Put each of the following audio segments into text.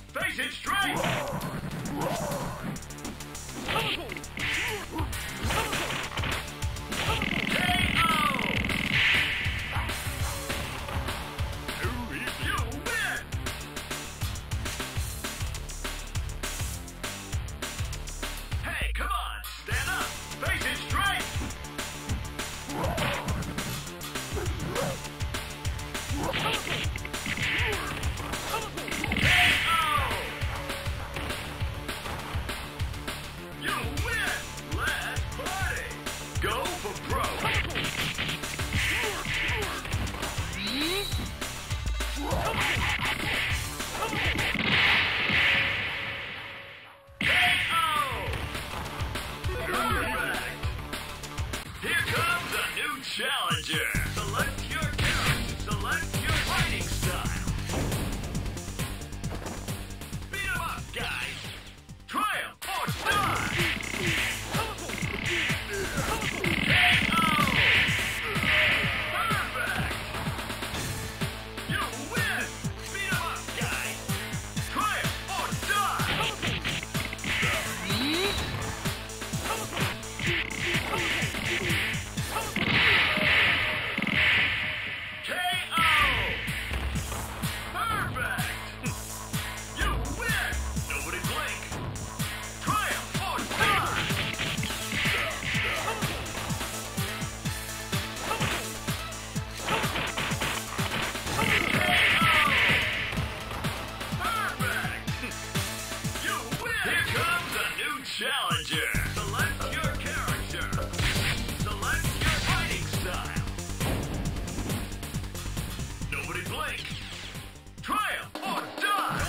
Face it straight! Challenger! Select your character. Select your fighting style. Beat 'em up, guys. Triumph or die! KO! Perfect! You win! Beat 'em up, guys. Triumph or die! Challenger! Select your character. Select your fighting style. Nobody blink. Triumph or die!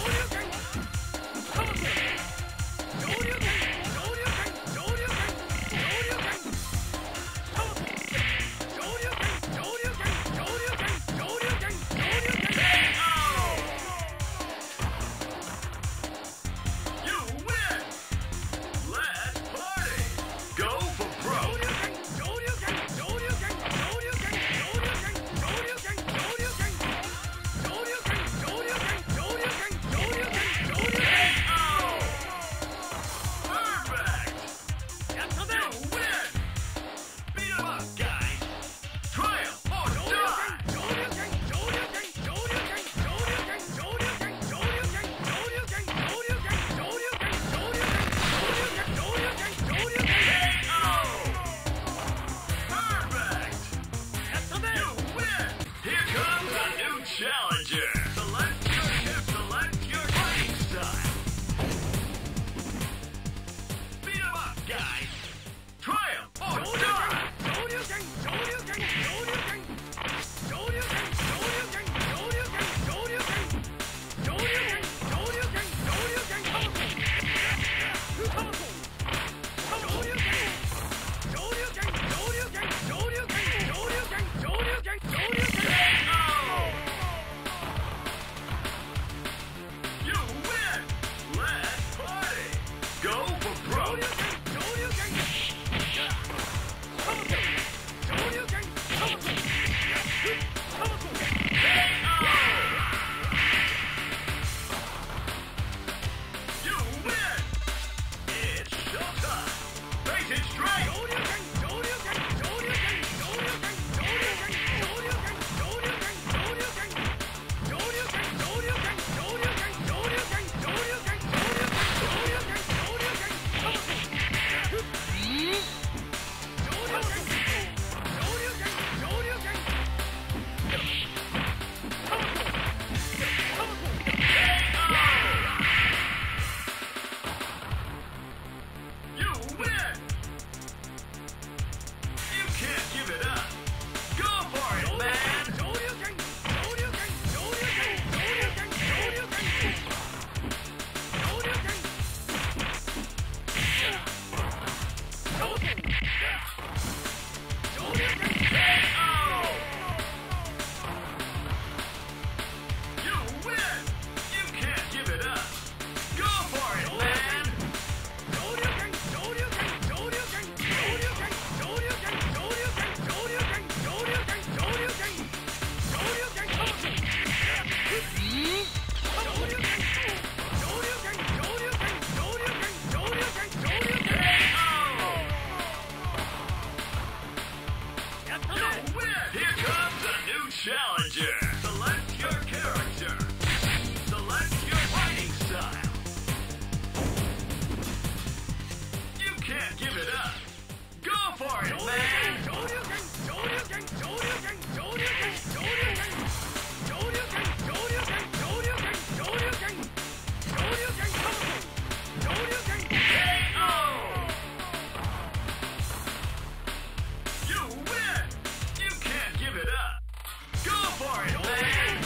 Challenger! Select your ship, select your fighting style. Beat 'em up, guys. Triumph or die! challenger. Select your character. Select your fighting style. You can't give it up. Go for it, man! You win! You can't give it up. Go for it, man!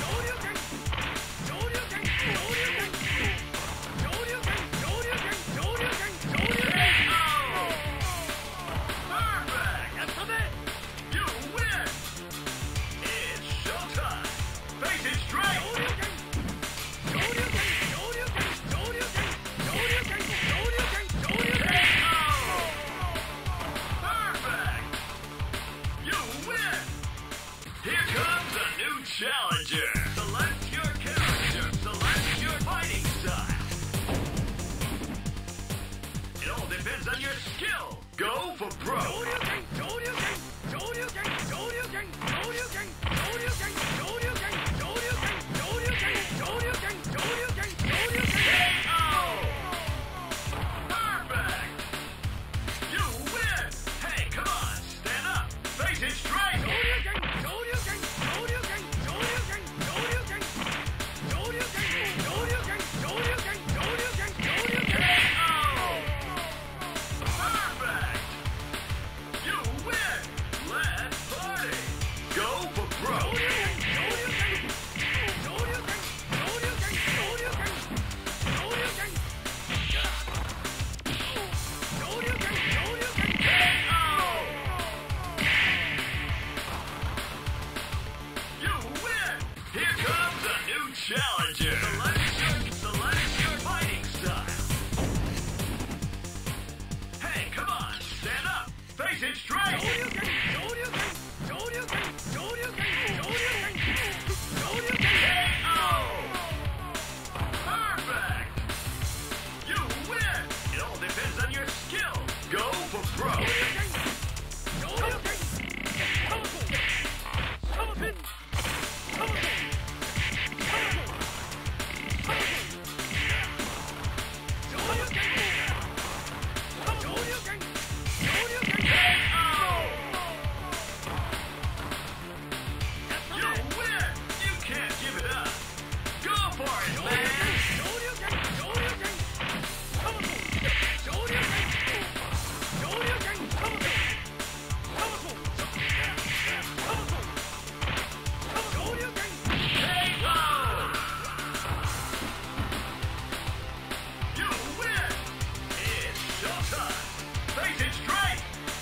Perfect! You win! It's showtime! Face it straight! Perfect! You win! Here comes a new challenger. Select your character. Select your fighting style. It all depends on your skill. Go for broke. Perfect! You win! Hey, come on, stand up. Face it straight. Perfect! You win! Let's party! Go for broke! You win! Here comes a new challenger! Select your fighting style! Hey, come on, stand up! Face it straight! Perfect! You win! It all depends on your skill! Go for broke! You win! You can't give it up! Go for it, man! You win! It's showtime! Face it straight!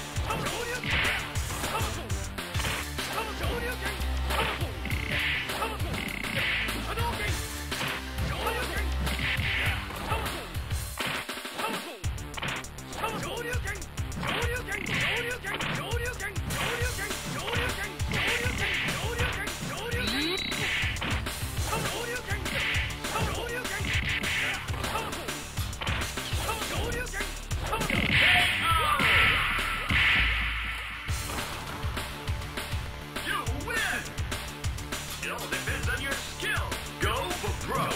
You win! It all depends on your skill! Go for broke!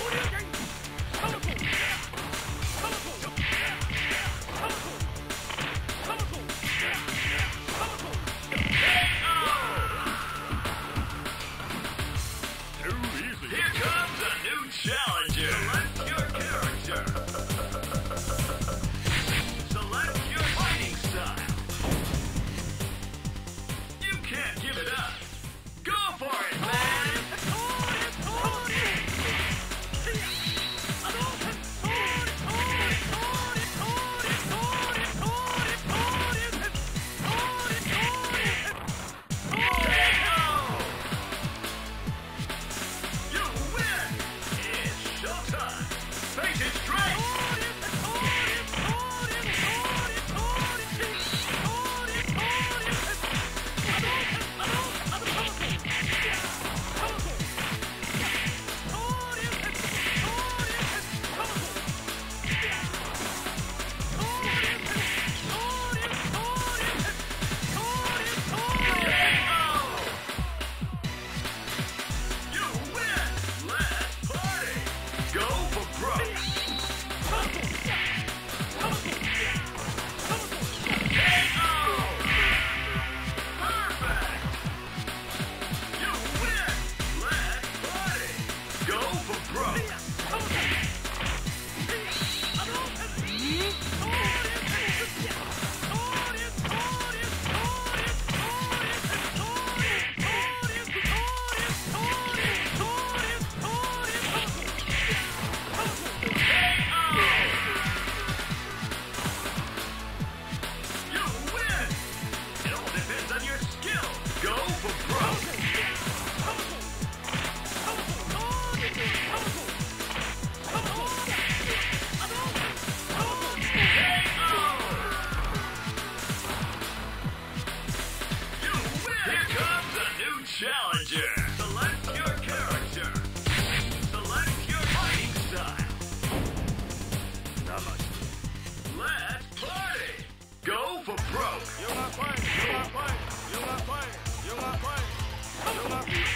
Too easy! Here comes a new challenger! Select your character! Select your fighting style! You can't give it up! Go for it, man! You win! It's challenger. Select your character. Select your fighting style. Let's party. Go for broke. You're not playing. You're not playing. You're not playing. You're not playing. You're not playing.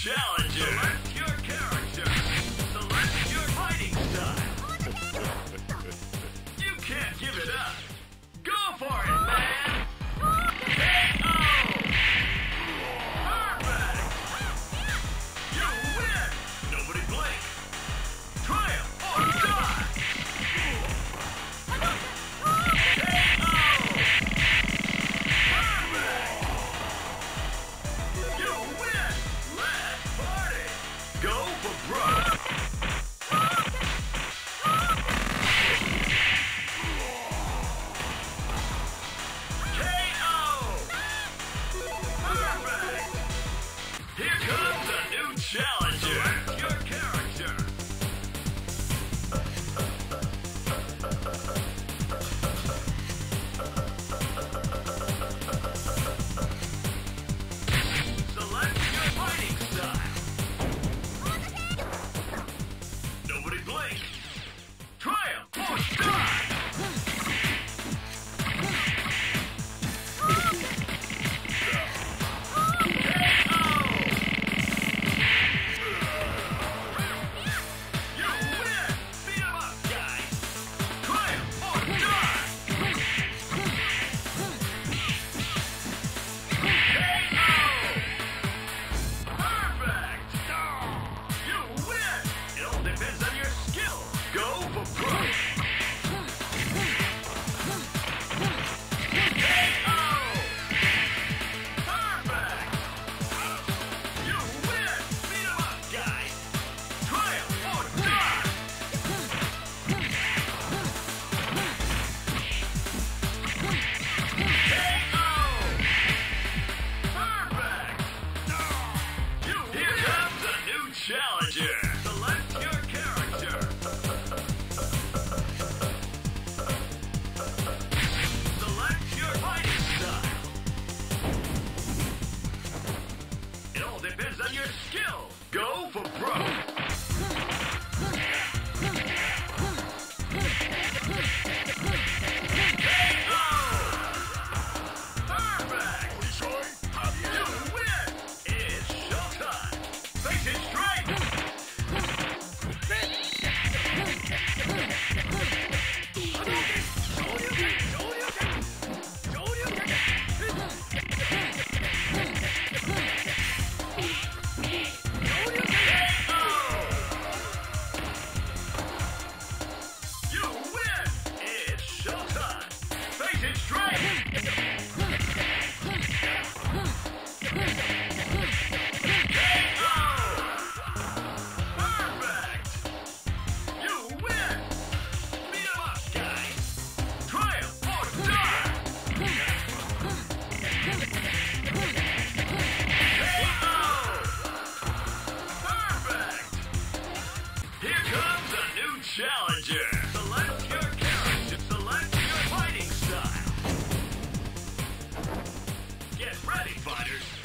challenger. Select your character. Select your fighting style. You can't give it up. Go for it, man. KO. Perfect. You win. Nobody blink. Triumph or die. KO. Perfect. You win. Let's party. Go for broke. Here comes a new challenger. Select your character. Select your fighting style. Nobody blink. Triumph or die. Challenger. Select your character. Select your fighting style. It all depends on your skill. Go for broke. Challenger. Select your character. Select your fighting style. Get ready, fighters.